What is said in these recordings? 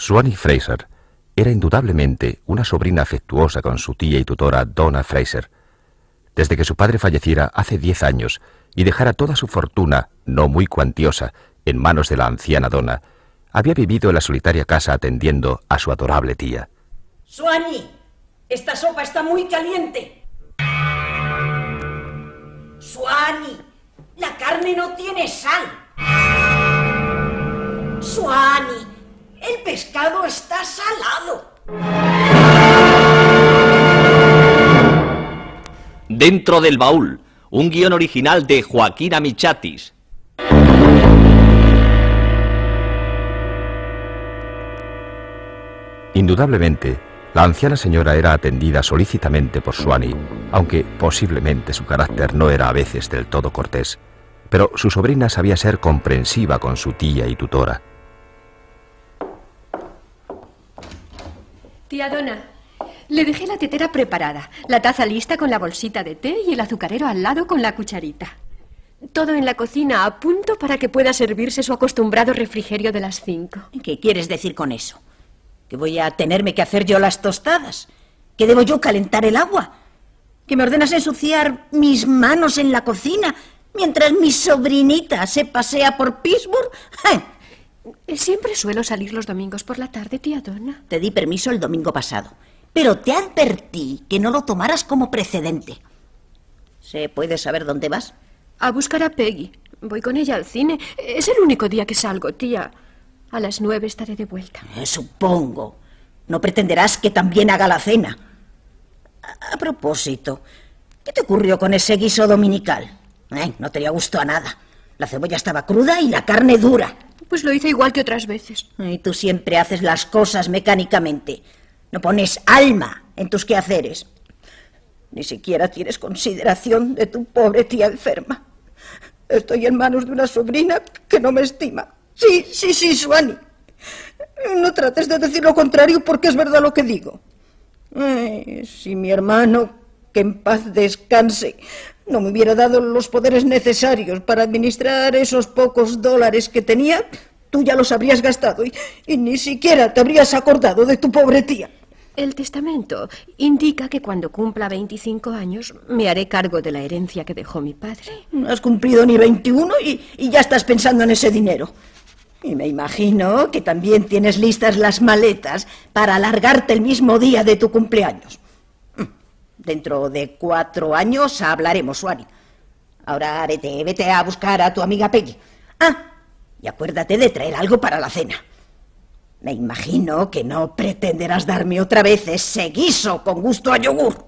Swanee Fraser era indudablemente una sobrina afectuosa con su tía y tutora Donna Fraser. Desde que su padre falleciera hace 10 años y dejara toda su fortuna, no muy cuantiosa, en manos de la anciana Donna, había vivido en la solitaria casa atendiendo a su adorable tía. Swanee, esta sopa está muy caliente. Swanee, la carne no tiene sal. Swanee, el pescado está salado. Dentro del baúl, un guión original de Joaquín Amichatis. Indudablemente, la anciana señora era atendida solícitamente por Swanee, aunque posiblemente su carácter no era a veces del todo cortés. Pero su sobrina sabía ser comprensiva con su tía y tutora. Tía Donna, le dejé la tetera preparada, la taza lista con la bolsita de té y el azucarero al lado con la cucharita. Todo en la cocina a punto para que pueda servirse su acostumbrado refrigerio de las 5. ¿Qué quieres decir con eso? ¿Que voy a tenerme que hacer yo las tostadas? ¿Que debo yo calentar el agua? ¿Que me ordenas ensuciar mis manos en la cocina mientras mi sobrinita se pasea por Pittsburgh? Siempre suelo salir los domingos por la tarde, tía Donna. Te di permiso el domingo pasado, pero te advertí que no lo tomaras como precedente. ¿Se puede saber dónde vas? A buscar a Peggy. Voy con ella al cine. Es el único día que salgo, tía. A las 9 estaré de vuelta. Supongo. No pretenderás que también haga la cena. A propósito, ¿qué te ocurrió con ese guiso dominical? No tenía gusto a nada. La cebolla estaba cruda y la carne dura. Pues lo hice igual que otras veces. Y tú siempre haces las cosas mecánicamente. No pones alma en tus quehaceres. Ni siquiera tienes consideración de tu pobre tía enferma. Estoy en manos de una sobrina que no me estima. Sí, Swanee. No trates de decir lo contrario porque es verdad lo que digo. Si mi hermano, que en paz descanse, no me hubiera dado los poderes necesarios para administrar esos pocos dólares que tenía, tú ya los habrías gastado y ni siquiera te habrías acordado de tu pobre tía. El testamento indica que cuando cumpla 25 años me haré cargo de la herencia que dejó mi padre. No has cumplido ni 21 y ya estás pensando en ese dinero. Y me imagino que también tienes listas las maletas para alargarte el mismo día de tu cumpleaños. Dentro de 4 años hablaremos, Swanee. Ahora vete a buscar a tu amiga Peggy. Y acuérdate de traer algo para la cena. Me imagino que no pretenderás darme otra vez ese guiso con gusto a yogur.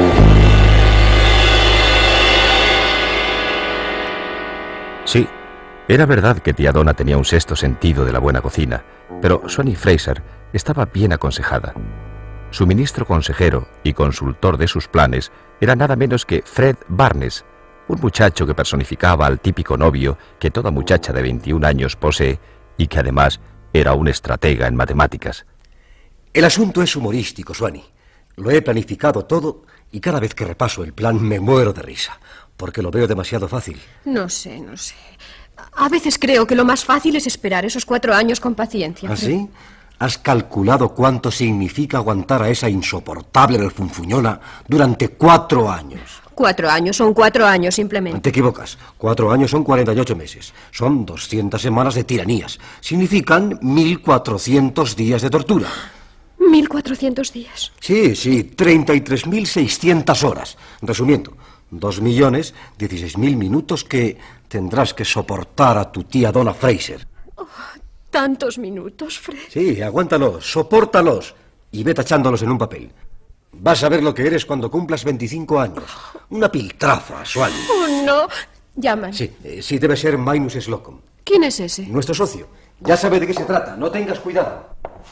Sí, era verdad que tía Donna tenía un sexto sentido de la buena cocina, pero Swanee Fraser estaba bien aconsejada. Su ministro consejero y consultor de sus planes era nada menos que Fred Barnes, un muchacho que personificaba al típico novio que toda muchacha de 21 años posee y que además era un estratega en matemáticas. El asunto es humorístico, Swanee. Lo he planificado todo y cada vez que repaso el plan me muero de risa, porque lo veo demasiado fácil. No sé. A veces creo que lo más fácil es esperar esos 4 años con paciencia. ¿Ah, sí? ¿Has calculado cuánto significa aguantar a esa insoportable refunfuñona durante 4 años? 4 años son 4 años simplemente. Te equivocas. 4 años son 48 meses. Son 200 semanas de tiranías. Significan 1.400 días de tortura. 1.400 días. Sí, 33.600 horas. Resumiendo, 2.016.000 minutos que tendrás que soportar a tu tía Donna Fraser. Tantos minutos, Fred. Sí, aguántalos, sopórtalos y ve tachándolos en un papel. Vas a ver lo que eres cuando cumplas 25 años. Una piltrafa, Swanee. Oh, no. Llaman. Sí, debe ser Magnus Slocum. ¿Quién es ese? Nuestro socio. Ya sabe de qué se trata, no tengas cuidado.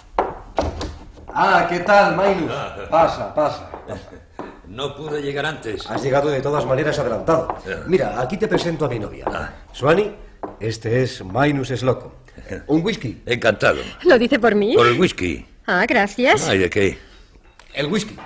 ¿Qué tal, Magnus? Pasa. No pude llegar antes. Has llegado de todas maneras adelantado. Mira, aquí te presento a mi novia. Swanee, este es Magnus Slocum. ¿Un whisky? Encantado. ¿Lo dice por mí? Por el whisky. Gracias. ¿De qué? El whisky.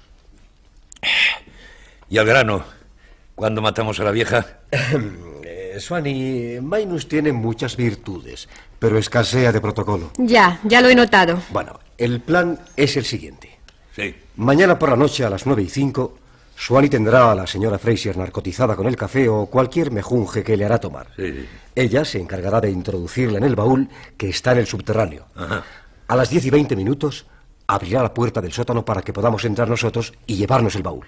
Y al grano, ¿cuándo matamos a la vieja? Swanny, Magnus tiene muchas virtudes, pero escasea de protocolo. Ya lo he notado. Bueno, el plan es el siguiente. Sí. Mañana por la noche a las 9:05, Swanny tendrá a la señora Fraser narcotizada con el café o cualquier mejunje que le hará tomar. Sí. Ella se encargará de introducirla en el baúl que está en el subterráneo. Ajá. A las 10:20 abrirá la puerta del sótano para que podamos entrar nosotros y llevarnos el baúl.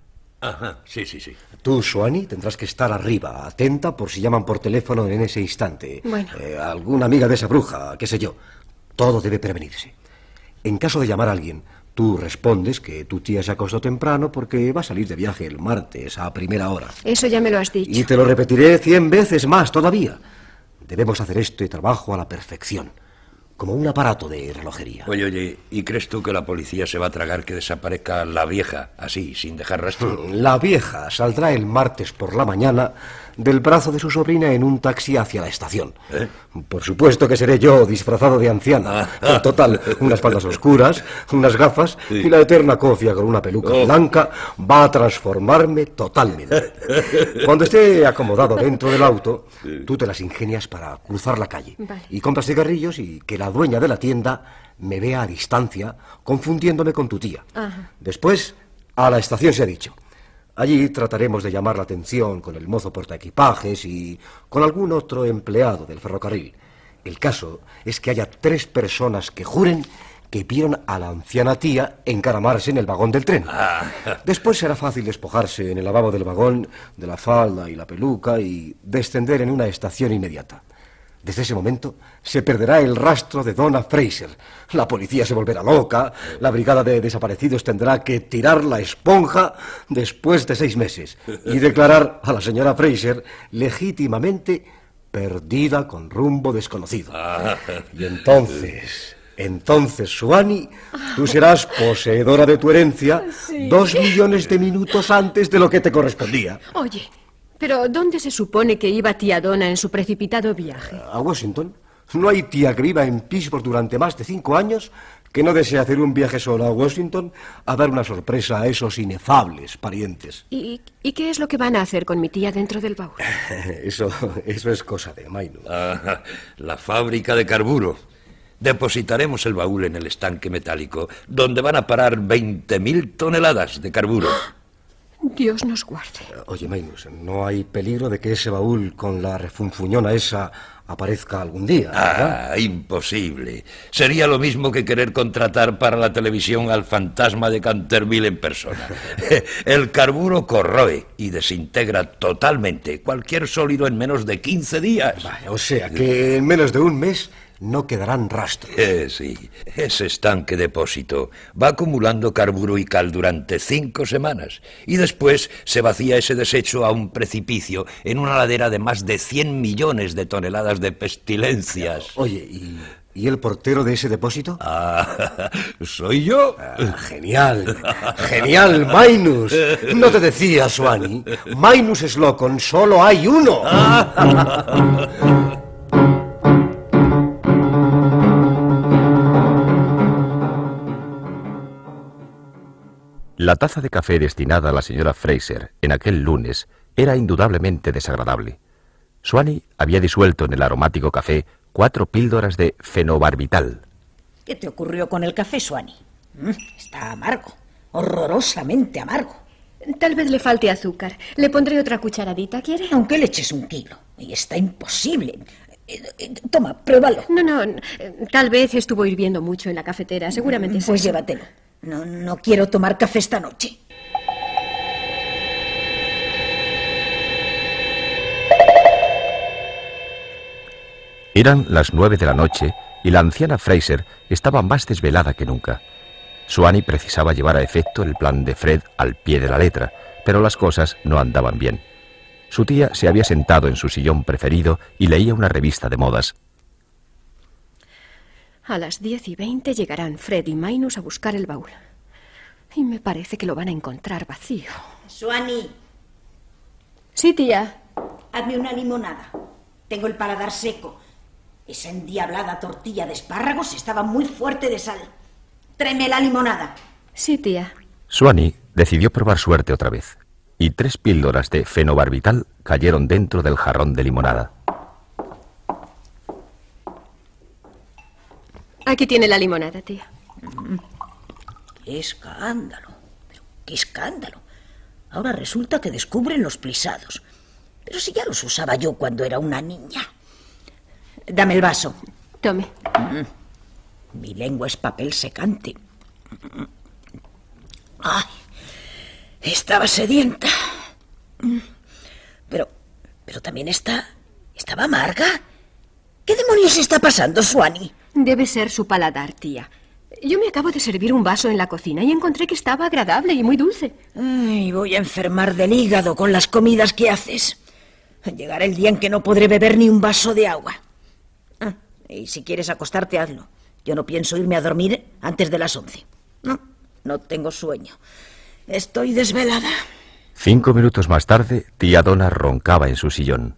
Ajá, sí. Tú, Swanny, tendrás que estar arriba, atenta por si llaman por teléfono en ese instante. Bueno. Alguna amiga de esa bruja, qué sé yo. Todo debe prevenirse. En caso de llamar a alguien, tú respondes que tu tía se acostó temprano porque va a salir de viaje el martes a primera hora. Eso ya me lo has dicho. Y te lo repetiré 100 veces más todavía. Debemos hacer este trabajo a la perfección, como un aparato de relojería. Oye, ¿y crees tú que la policía se va a tragar que desaparezca la vieja, así, sin dejar rastro? La vieja saldrá el martes por la mañana del brazo de su sobrina en un taxi hacia la estación. ¿Eh? Por supuesto que seré yo, disfrazado de anciana. En total, unas faldas oscuras, unas gafas y la eterna cofia con una peluca blanca va a transformarme totalmente. Cuando esté acomodado dentro del auto, tú te las ingenias para cruzar la calle. Vale. Y compras cigarrillos y que la dueña de la tienda me vea a distancia, confundiéndome con tu tía. Ajá. Después, a la estación se ha dicho. Allí trataremos de llamar la atención con el mozo portaequipajes y con algún otro empleado del ferrocarril. El caso es que haya 3 personas que juren que vieron a la anciana tía encaramarse en el vagón del tren. Después será fácil despojarse en el lavabo del vagón de la falda y la peluca y descender en una estación inmediata. Desde ese momento se perderá el rastro de Donna Fraser. La policía se volverá loca, la brigada de desaparecidos tendrá que tirar la esponja después de 6 meses y declarar a la señora Fraser legítimamente perdida con rumbo desconocido. Y entonces, Swanny, tú serás poseedora de tu herencia 2 millones de minutos antes de lo que te correspondía. Oye, pero ¿dónde se supone que iba tía Donna en su precipitado viaje? ¿A Washington? No hay tía que viva en Pittsburgh durante más de 5 años que no desee hacer un viaje sola a Washington a dar una sorpresa a esos inefables parientes. ¿Y qué es lo que van a hacer con mi tía dentro del baúl? Eso es cosa de Magnus. La fábrica de carburo. Depositaremos el baúl en el estanque metálico, donde van a parar 20.000 toneladas de carburo. Dios nos guarde. Oye, Magnus, ¿no hay peligro de que ese baúl con la refunfuñona esa aparezca algún día, ¿verdad? Imposible. Sería lo mismo que querer contratar para la televisión al fantasma de Canterville en persona. El carburo corroe y desintegra totalmente cualquier sólido en menos de 15 días. Vaya, o sea, que en menos de un mes no quedarán rastros. Sí, ese estanque depósito va acumulando carburo y cal durante 5 semanas y después se vacía ese desecho a un precipicio en una ladera de más de 100 millones de toneladas de pestilencias. Oye, ¿y el portero de ese depósito? ¿Soy yo? Genial, Magnus. No te decía, Swanny. Magnus Slocum, solo hay uno. La taza de café destinada a la señora Fraser en aquel lunes era indudablemente desagradable. Swanny había disuelto en el aromático café 4 píldoras de fenobarbital. ¿Qué te ocurrió con el café, Swanny? Está amargo, horrorosamente amargo. Tal vez le falte azúcar. Le pondré otra cucharadita, ¿quiere? Aunque le eches un kilo. Y está imposible. Toma, pruébalo. No, tal vez estuvo hirviendo mucho en la cafetera. Seguramente es Pues eso. llévatelo. No quiero tomar café esta noche. Eran las 9 de la noche y la anciana Fraser estaba más desvelada que nunca. Swanny precisaba llevar a efecto el plan de Fred al pie de la letra, pero las cosas no andaban bien. Su tía se había sentado en su sillón preferido y leía una revista de modas. A las 10:20 llegarán Fred y Magnus a buscar el baúl. Y me parece que lo van a encontrar vacío. Swanny, Sí, tía. hazme una limonada. Tengo el paladar seco. Esa endiablada tortilla de espárragos estaba muy fuerte de sal. Tráeme la limonada. Sí, tía. Swanny decidió probar suerte otra vez. y 3 píldoras de fenobarbital cayeron dentro del jarrón de limonada. Aquí tiene la limonada, tía. ¡Qué escándalo! Pero ¡qué escándalo! Ahora resulta que descubren los plisados. Pero si ya los usaba yo cuando era una niña. Dame el vaso. Tome. Mi lengua es papel secante. ¡Ay! Estaba sedienta. Pero también estaba amarga. ¿Qué demonios está pasando, Swanee? Debe ser su paladar, tía. Yo me acabo de servir un vaso en la cocina y encontré que estaba agradable y muy dulce. Ay, voy a enfermar del hígado con las comidas que haces. Llegará el día en que no podré beber ni un vaso de agua. Y si quieres acostarte, hazlo. Yo no pienso irme a dormir antes de las 11. No tengo sueño. Estoy desvelada. 5 minutos más tarde, tía Donna roncaba en su sillón.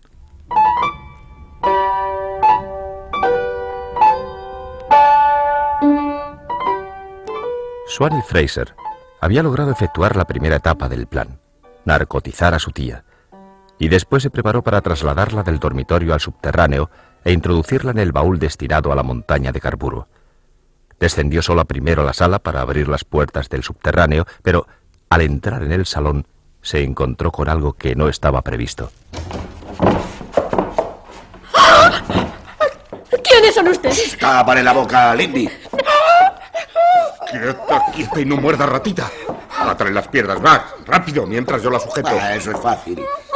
Swanee Fraser había logrado efectuar la primera etapa del plan, narcotizar a su tía, y después se preparó para trasladarla del dormitorio al subterráneo e introducirla en el baúl destinado a la montaña de carburo. Descendió sola primero a la sala para abrir las puertas del subterráneo, pero al entrar en el salón se encontró con algo que no estaba previsto. ¿Quiénes son ustedes? ¡Tápale la boca, Lindy! Quieta y no muerda, ratita. Atale las piernas, Max. Rápido, mientras yo la sujeto. Eso es fácil.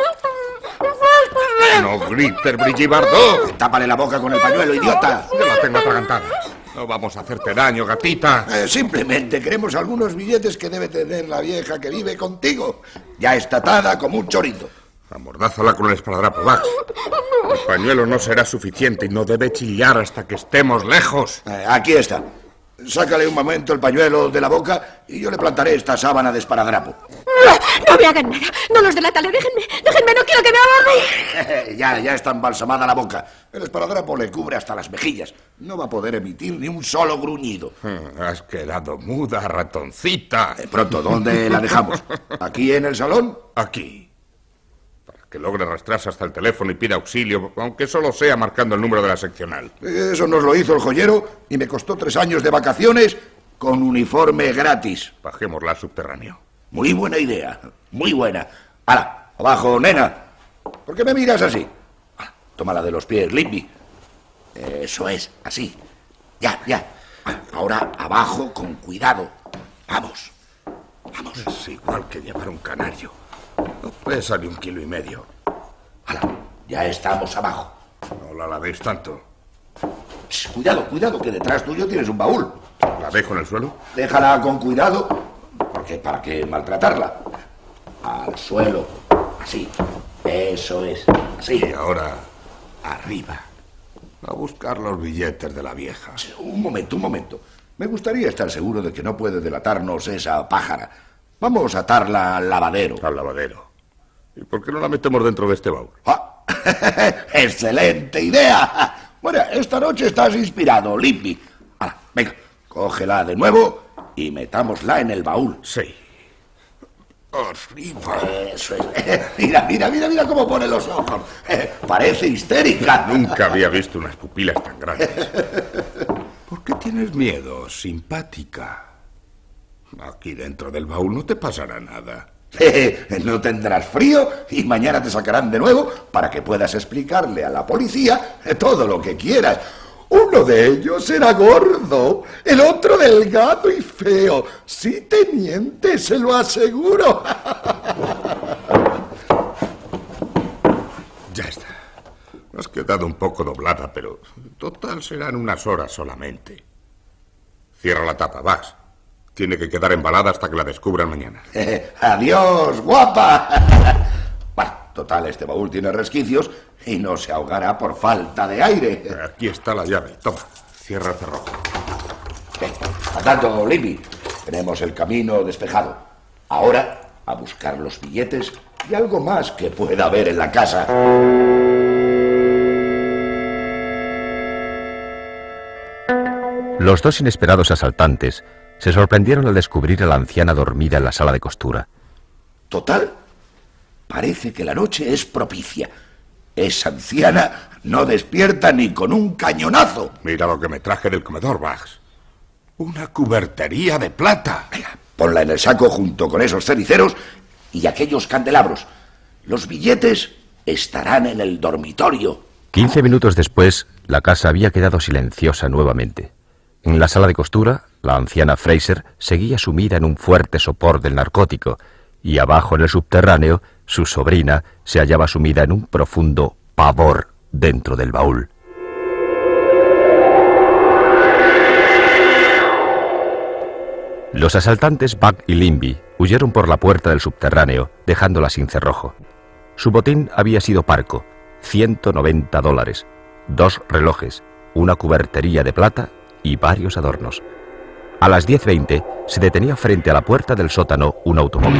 No grites, Brigitte Bardot. Tápale la boca con el pañuelo, idiota. Yo la tengo atragantada. No vamos a hacerte daño, gatita. Simplemente queremos algunos billetes que debe tener la vieja que vive contigo. Ya está atada como un chorizo. Amordázala con el esparadrapo, Max. El pañuelo no será suficiente y no debe chillar hasta que estemos lejos. Aquí está. Sácale un momento el pañuelo de la boca y yo le plantaré esta sábana de esparadrapo. No me hagan nada. No los delatale. Déjenme. No quiero que me hagan. Ya está embalsamada la boca. El esparadrapo le cubre hasta las mejillas. No va a poder emitir ni un solo gruñido. Has quedado muda, ratoncita. Pronto, ¿dónde la dejamos? ¿Aquí en el salón? Aquí. Que logre arrastrarse hasta el teléfono y pida auxilio, aunque solo sea marcando el número de la seccional. Eso nos lo hizo el joyero y me costó 3 años de vacaciones con uniforme gratis. Bajémosla al subterráneo. Muy buena idea, muy buena. ¡Hala! ¡Abajo, nena! ¿Por qué me miras así? Tómala de los pies, Libby. Eso es, así. Ya. Ahora abajo con cuidado. Vamos. Es igual que llevar un canario. No pesa ni 1,5 kilos. ¡Hala! Ya estamos abajo. No la lavéis tanto. Shh, cuidado, que detrás tuyo tienes un baúl. ¿La dejo en el suelo? Déjala con cuidado, porque ¿para qué maltratarla? Al suelo, así. Eso es, así. Y ahora, arriba. A buscar los billetes de la vieja. Un momento. Me gustaría estar seguro de que no puede delatarnos esa pájara. Vamos a atarla al lavadero. Al lavadero. ¿Y por qué no la metemos dentro de este baúl? ¡Ah! ¡Excelente idea! Bueno, esta noche estás inspirado, Libby. Venga, cógela de nuevo y metámosla en el baúl. Sí. Arriba. Eso es. Mira cómo pone los ojos. Parece histérica. Nunca había visto unas pupilas tan grandes. ¿Por qué tienes miedo, simpática? Aquí dentro del baúl no te pasará nada. No tendrás frío y mañana te sacarán de nuevo para que puedas explicarle a la policía todo lo que quieras. Uno de ellos será gordo, el otro delgado y feo. Sí, teniente, se lo aseguro. Ya está. Has quedado un poco doblada, pero total serán unas horas solamente. Cierra la tapa, vas. Tiene que quedar embalada hasta que la descubran mañana. ¡Adiós, guapa! Bueno, total, este baúl tiene resquicios y no se ahogará por falta de aire. Aquí está la llave. Toma, cierra el cerrojo. Al tanto, Libby, tenemos el camino despejado. Ahora, a buscar los billetes y algo más que pueda haber en la casa. Los 2 inesperados asaltantes se sorprendieron al descubrir a la anciana dormida en la sala de costura. Total, Parece que la noche es propicia. Esa anciana no despierta ni con un cañonazo. Mira lo que me traje del comedor, Bugs. Una cubertería de plata. Venga, ponla en el saco junto con esos cericeros y aquellos candelabros. Los billetes estarán en el dormitorio. 15 minutos después, la casa había quedado silenciosa nuevamente. En la sala de costura, la anciana Fraser seguía sumida en un fuerte sopor del narcótico, y abajo en el subterráneo, su sobrina se hallaba sumida en un profundo pavor dentro del baúl. Los asaltantes Buck y Limby huyeron por la puerta del subterráneo, dejándola sin cerrojo. Su botín había sido parco, $190, 2 relojes, una cubertería de plata y varios adornos. A las 10:20 se detenía frente a la puerta del sótano un automóvil.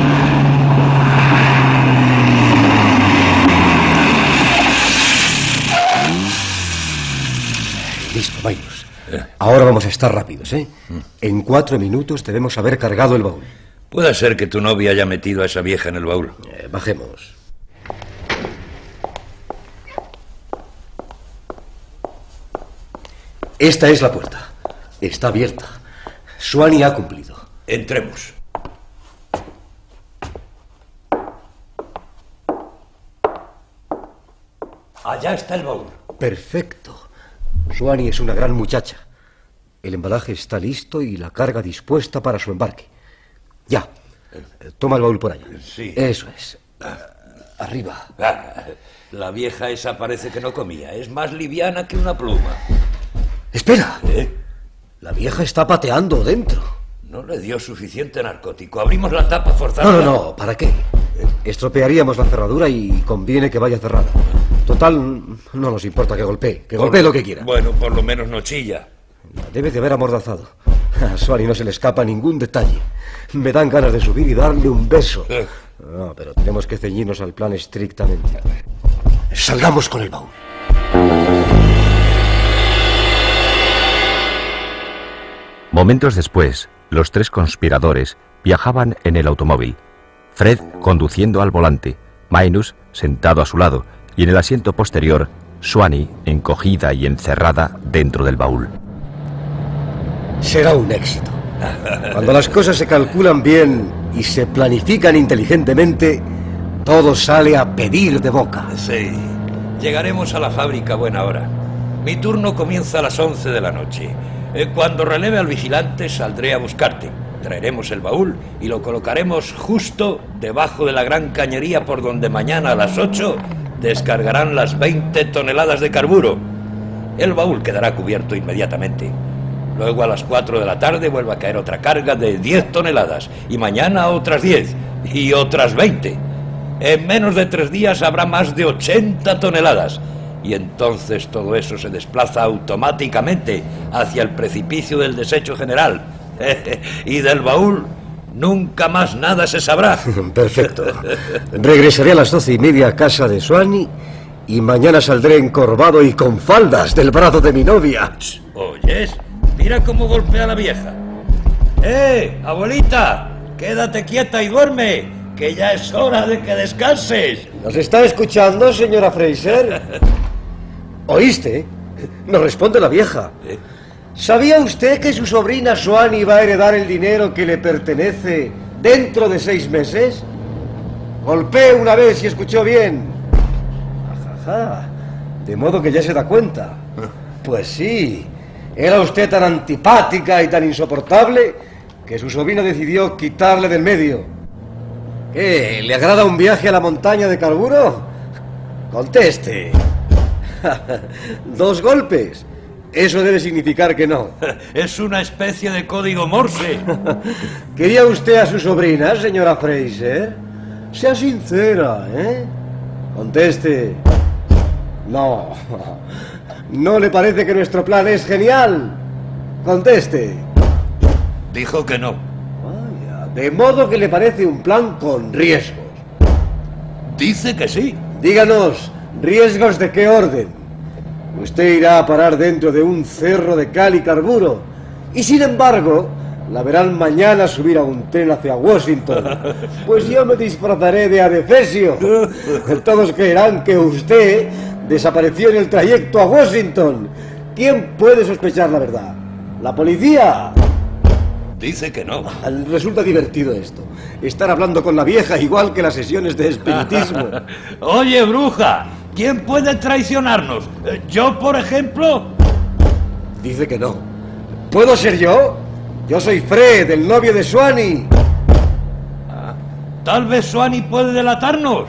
Listo, Minus. Ahora vamos a estar rápidos, ¿eh? En 4 minutos debemos haber cargado el baúl. Puede ser que tu novia haya metido a esa vieja en el baúl. Bajemos. Esta es la puerta. Está abierta. Swanee ha cumplido. Entremos. Allá está el baúl. Perfecto. Swanee es una gran muchacha. El embalaje está listo y la carga dispuesta para su embarque. Ya. Toma el baúl por allá. Sí. Eso es. Arriba. La vieja esa parece que no comía. Es más liviana que una pluma. ¡Espera! La vieja está pateando dentro. No le dio suficiente narcótico. Abrimos la tapa forzada. No. ¿Para qué? Estropearíamos la cerradura y conviene que vaya cerrada. Total, no nos importa que golpee. Que golpee lo que quiera. Bueno, por lo menos no chilla. Debe de haber amordazado. A Swanee no se le escapa ningún detalle. Me dan ganas de subir y darle un beso. No, pero tenemos que ceñirnos al plan estrictamente. Salgamos con el baúl. Momentos después, los 3 conspiradores viajaban en el automóvil. Fred conduciendo al volante, Minus sentado a su lado y en el asiento posterior, Swanee encogida y encerrada dentro del baúl. Será un éxito. Cuando las cosas se calculan bien y se planifican inteligentemente, todo sale a pedir de boca. Sí. Llegaremos a la fábrica a buena hora. Mi turno comienza a las 11 de la noche. Cuando releve al vigilante, saldré a buscarte. Traeremos el baúl y lo colocaremos justo debajo de la gran cañería por donde mañana a las 8 descargarán las 20 toneladas de carburo. El baúl quedará cubierto inmediatamente. Luego a las 4 de la tarde vuelve a caer otra carga de 10 toneladas y mañana otras 10 y otras 20. En menos de 3 días habrá más de 80 toneladas. Y entonces todo eso se desplaza automáticamente hacia el precipicio del desecho general. Y del baúl nunca más nada se sabrá. Perfecto. Regresaré a las 12:30 a casa de Swanee y mañana saldré encorvado y con faldas del brazo de mi novia. ¿Oyes? Mira cómo golpea a la vieja. Abuelita! Quédate quieta y duerme, que ya es hora de que descanses. ¿Nos está escuchando, señora Fraser? ¿Oíste? Nos responde la vieja. ¿Sabía usted que su sobrina Swanee va a heredar el dinero que le pertenece dentro de 6 meses? Golpeé una vez y escuchó bien. Ajaja. De modo que ya se da cuenta. Pues sí. Era usted tan antipática y tan insoportable que su sobrina decidió quitarle del medio. ¿Qué? ¿Le agrada un viaje a la montaña de carburo? Conteste. 2 golpes. Eso debe significar que no. Es una especie de código Morse. ¿Quería usted a su sobrina, señora Fraser? Sea sincera, ¿eh? Conteste. No. ¿No le parece que nuestro plan es genial? Conteste. Dijo que no. Vaya, de modo que le parece un plan con riesgos. Dice que sí. Díganos, ¿riesgos de qué orden? Usted irá a parar dentro de un cerro de cal y carburo. Y sin embargo, La verán mañana subir a un tren hacia Washington. Pues yo me disfrazaré de adefesio. Todos creerán que usted desapareció en el trayecto a Washington. ¿Quién puede sospechar la verdad? ¿La policía? Dice que no. Resulta divertido esto. Estar hablando con la vieja igual que las sesiones de espiritismo. Oye, bruja, ¿quién puede traicionarnos? ¿Yo, por ejemplo? Dice que no. ¿Puedo ser yo? Yo soy Fred, el novio de Swanee. Tal vez Swanee puede delatarnos.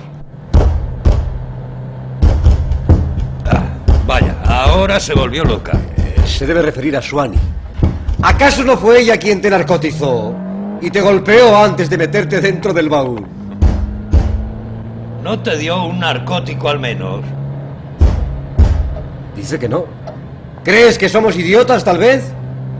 Vaya, ahora se volvió loca. Se debe referir a Swanee. ¿Acaso no fue ella quien te narcotizó y te golpeó antes de meterte dentro del baúl? ¿No te dio un narcótico al menos? Dice que no. ¿Crees que somos idiotas, tal vez?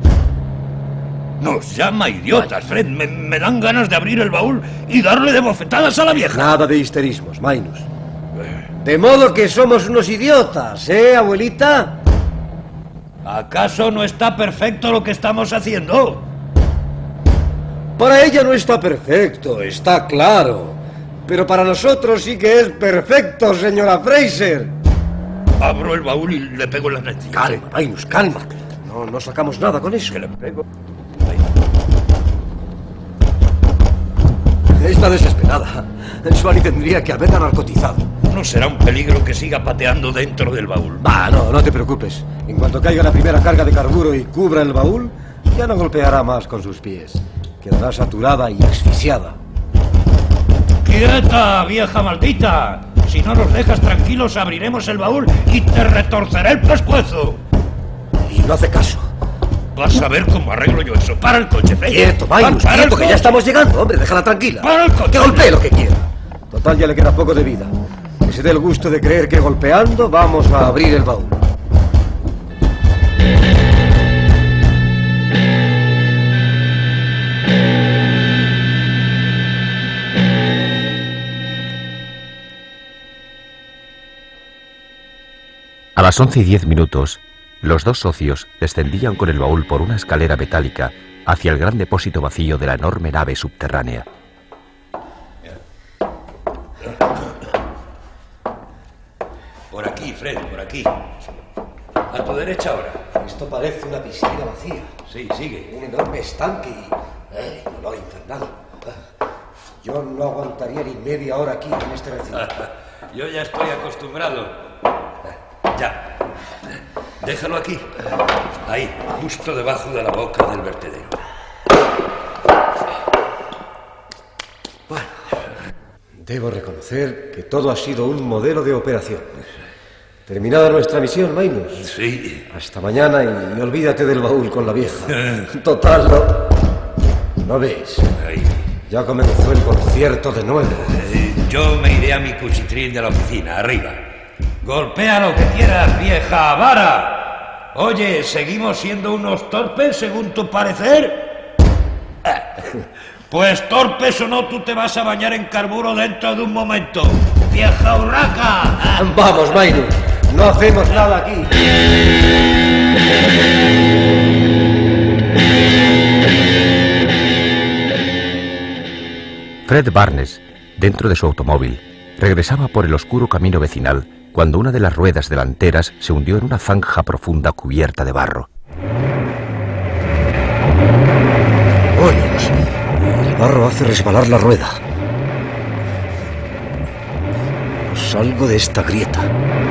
Nos llama idiotas, Fred. Me dan ganas de abrir el baúl y darle de bofetadas a la vieja. Nada de histerismos, Magnus. De modo que somos unos idiotas, ¿eh, abuelita? ¿Acaso no está perfecto lo que estamos haciendo? Para ella no está perfecto, está claro. Pero para nosotros sí que es perfecto, señora Fraser. Abro el baúl y le pego en la nariz. Calma, Magnus, calma. No sacamos nada con eso. Que le pego. Está desesperada. Swanee tendría que haberla narcotizado. No será un peligro que siga pateando dentro del baúl. No te preocupes. En cuanto caiga la primera carga de carburo y cubra el baúl, ya no golpeará más con sus pies. Quedará saturada y asfixiada. ¡Quieta, vieja maldita! Si no nos dejas tranquilos, abriremos el baúl y te retorceré el pescuezo. Y no hace caso. Vas a ver cómo arreglo yo eso. ¡Para el coche, Fred! Quieto, Magnus, quieto, que ya estamos llegando. Hombre, déjala tranquila. ¡Para el coche! Que golpee lo que quiera. Total, ya le queda poco de vida. Que se dé el gusto de creer que golpeando vamos a abrir el baúl. A las 11:10, los dos socios descendían con el baúl por una escalera metálica hacia el gran depósito vacío de la enorme nave subterránea. Por aquí, Fred, por aquí. A tu derecha ahora. Esto parece una piscina vacía. Sí, sigue. Un enorme estanque y... un olor infernal. Yo no aguantaría ni media hora aquí en este recinto. Yo ya estoy acostumbrado. Ya. Déjalo aquí. Ahí, justo debajo de la boca del vertedero. Bueno, debo reconocer que todo ha sido un modelo de operación. Terminada nuestra misión, Magnus. Sí. Hasta mañana y olvídate del baúl con la vieja. Total, ¿no ves? Ahí. Ya comenzó el concierto de nuevo. Yo me iré a mi cuchitril de la oficina, arriba. Golpea lo que quieras, vieja avara. Oye, ¿seguimos siendo unos torpes según tu parecer? Pues torpes o no, tú te vas a bañar en carburo dentro de un momento. ¡Vieja urraca! Vamos, Magnus. No hacemos nada aquí. Fred Barnes, dentro de su automóvil, regresaba por el oscuro camino vecinal cuando una de las ruedas delanteras se hundió en una zanja profunda cubierta de barro. ¡Oh, Dios! El barro hace resbalar la rueda. No salgo de esta grieta.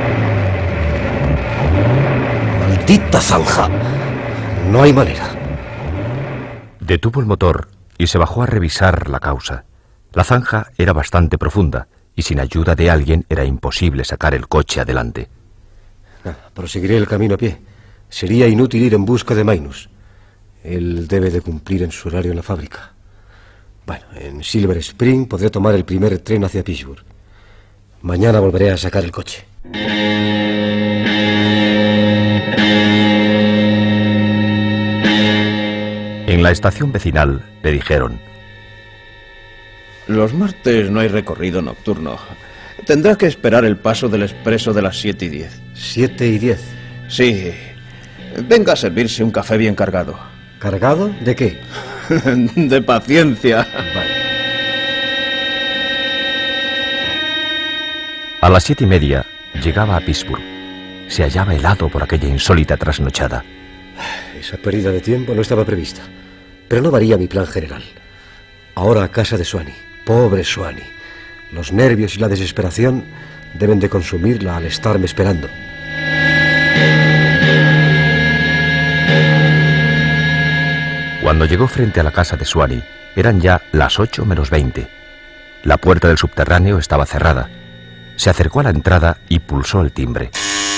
¡Maldita zanja! No hay manera. Detuvo el motor y se bajó a revisar la causa. La zanja era bastante profunda y sin ayuda de alguien era imposible sacar el coche adelante. Proseguiré el camino a pie. Sería inútil ir en busca de Magnus. Él debe de cumplir en su horario en la fábrica. Bueno, en Silver Spring podré tomar el primer tren hacia Pittsburgh. Mañana volveré a sacar el coche. En la estación vecinal le dijeron: los martes no hay recorrido nocturno. Tendrá que esperar el paso del expreso de las 7:10. ¿7:10? Sí. Venga a servirse un café bien cargado. ¿Cargado? ¿De qué? De paciencia. A las 7:30 llegaba a Pittsburgh. Se hallaba helado por aquella insólita trasnochada. Esa pérdida de tiempo no estaba prevista, pero no varía mi plan general. Ahora a casa de Swanee. Pobre Swanee. Los nervios y la desesperación deben de consumirla al estarme esperando. Cuando llegó frente a la casa de Swanee, eran ya las 8 menos 20. La puerta del subterráneo estaba cerrada. Se acercó a la entrada y pulsó el timbre.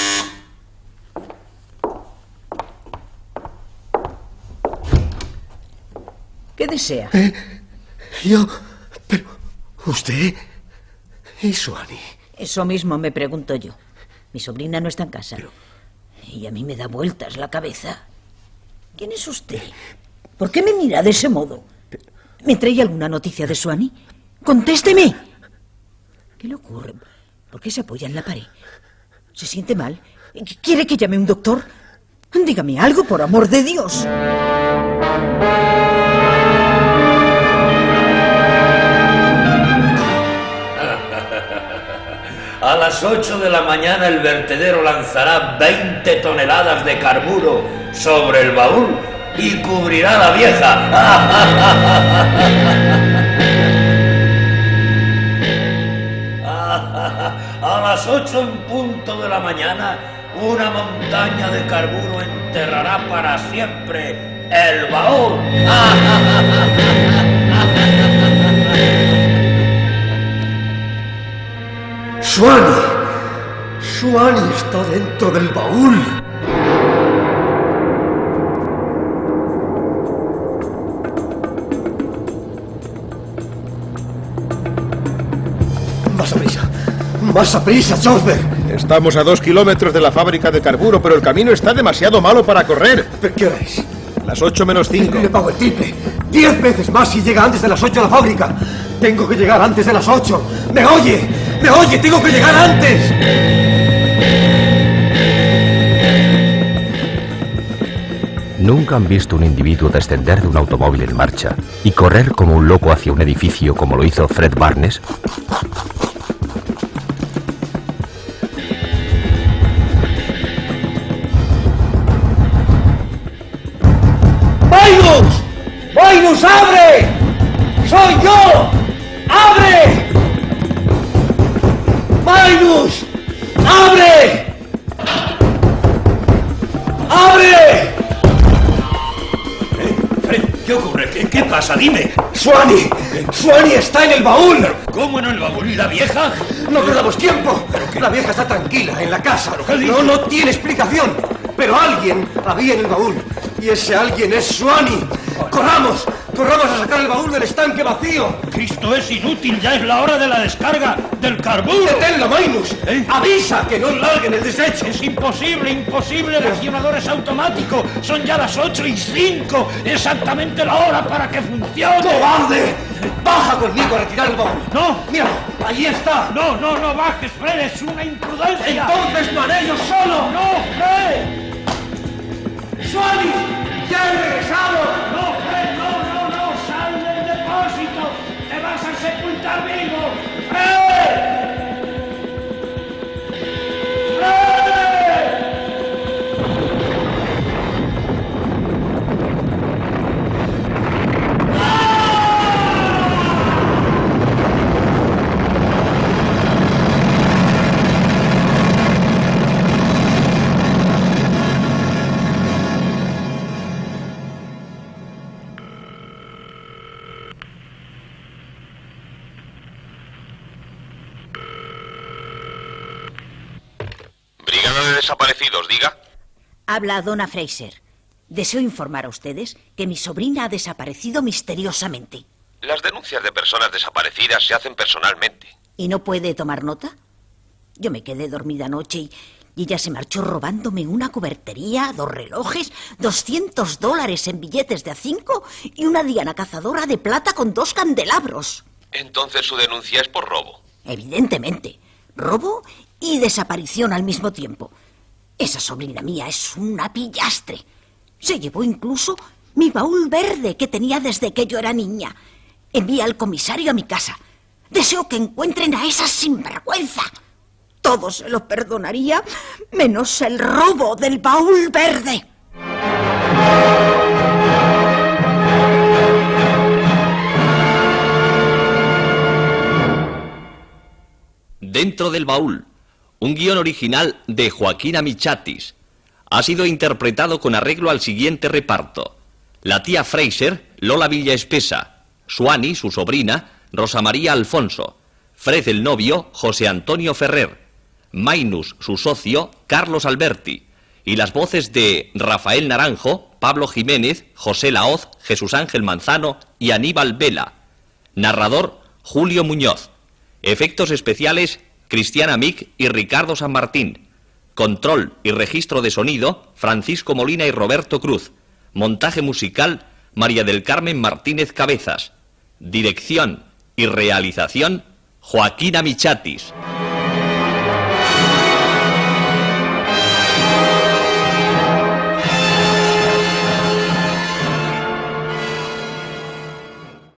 ¿Qué desea? Yo... Pero... ¿Usted? ¿Y Swanee? Eso mismo me pregunto yo. Mi sobrina no está en casa. Y a mí me da vueltas la cabeza. ¿Quién es usted? ¿Por qué me mira de ese modo? ¿Me trae alguna noticia de Swanee? ¡Contésteme! ¿Qué le ocurre? ¿Por qué se apoya en la pared? ¿Se siente mal? ¿Quiere que llame a un doctor? Dígame algo, por amor de Dios. A las 8 de la mañana el vertedero lanzará 20 toneladas de carburo sobre el baúl y cubrirá la vieja. A las 8 en punto de la mañana, una montaña de carburo enterrará para siempre el baúl. ¡Swanee! ¡Swanee está dentro del baúl! ¡Más a prisa! ¡Más a prisa, chauffeur! Estamos a 2 kilómetros de la fábrica de carburo, pero el camino está demasiado malo para correr. ¿Pero qué hora es? Las 8 menos 5. Le pago el triple. 10 veces más si llega antes de las 8 a la fábrica. Tengo que llegar antes de las 8. ¡Me oye! ¡Me oye! ¡Tengo que llegar antes! Nunca han visto un individuo descender de un automóvil en marcha y correr como un loco hacia un edificio como lo hizo Fred Barnes. ¡Magnus! ¡Magnus, abre! ¡Soy yo! ¡Abre! ¡Magnus! ¡Abre! ¡Abre! Fred, ¿qué ocurre? ¿Qué pasa? Dime. ¡Swanee! ¡Swanee está en el baúl! ¿Cómo en el baúl? ¿Y la vieja? ¡No perdamos tiempo! La vieja está tranquila en la casa. No tiene explicación. Pero alguien había en el baúl. Y ese alguien es Swanee. ¡Corramos! ¡Corramos a sacar el baúl del estanque vacío! Cristo, es inútil. Ya es la hora de la descarga del carburo. ¡Deténla, Magnus! ¡Avisa que no larguen el desecho! Es imposible, imposible. El accionador es automático. Son ya las 8:05. Exactamente la hora para que funcione. ¡Cobarde! ¡Baja conmigo a retirar el baúl! ¡No! ¡Mira! ¡Allí está! No bajes, Fred. Es una imprudencia. ¡Entonces no haré yo solo! ¡No, Fred! ¡Swanee! ¡Ya he regresado! ¡No, Fred! ¡No! ¡Sal del depósito! ¡Te vas a sepultar vivo! ¡Fred! Brigada de desaparecidos, diga. Habla Donna Fraser. Deseo informar a ustedes que mi sobrina ha desaparecido misteriosamente. Las denuncias de personas desaparecidas se hacen personalmente. ¿Y no puede tomar nota? Yo me quedé dormida anoche y ella se marchó robándome una cobertería, 2 relojes, $200 en billetes de A5 y una diana cazadora de plata con 2 candelabros. Entonces su denuncia es por robo. Evidentemente. Robo y desaparición al mismo tiempo. Esa sobrina mía es una pillastre. Se llevó incluso Mi baúl verde que tenía desde que yo era niña. Envía al comisario a mi casa. Deseo que encuentren a esa sinvergüenza. Todo se lo perdonaría, menos el robo del baúl verde. Dentro del baúl, un guión original de Joaquín Amichatis. Ha sido interpretado con arreglo al siguiente reparto: la tía Fraser, Lola Villaespesa; Suani, su sobrina, Rosa María Alfonso; Fred, el novio, José Antonio Ferrer; Mainus, su socio, Carlos Alberti; y las voces de Rafael Naranjo, Pablo Jiménez, José Laoz, Jesús Ángel Manzano y Aníbal Vela. Narrador, Julio Muñoz. Efectos especiales, Cristiana Mic y Ricardo San Martín. Control y registro de sonido, Francisco Molina y Roberto Cruz. Montaje musical, María del Carmen Martínez Cabezas. Dirección y realización, Joaquín Amichatis.